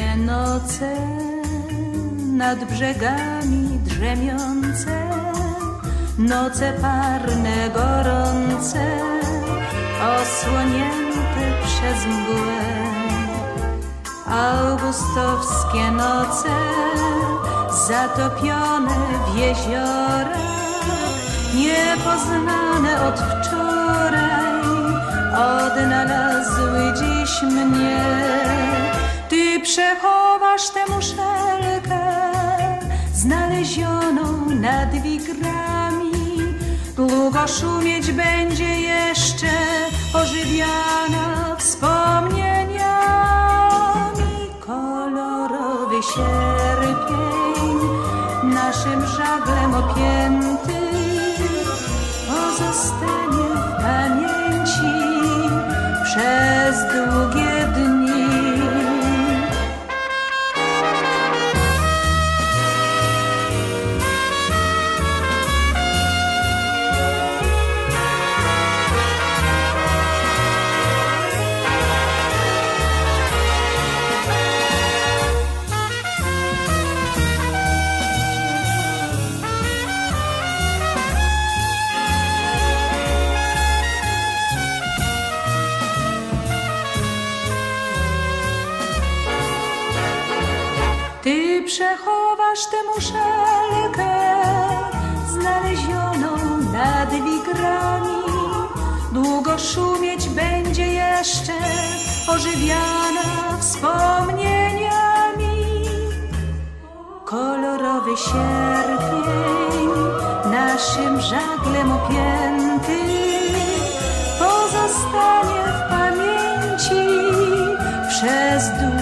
Te noce nad brzegami drzemiące, noce parne, gorące, osłonięte przez mgłę. Augustowskie noce zatopione w jeziorach, niepoznane od wczoraj, odnalazły dziś mnie. Ty przechowasz tę muszelkę znalezioną nad wigrami, długo szumieć będzie jeszcze, ożywiana wspomnieniami. Kolorowy sierpień naszym żaglem opięty pozostanie w pamięci przez długie dni. Ty przechowasz tę muszelkę znalezioną nad wigrami, długo szumieć będzie jeszcze, ożywiana wspomnieniami. Kolorowy sierpień naszym żaglem opięty pozostanie w pamięci przez długie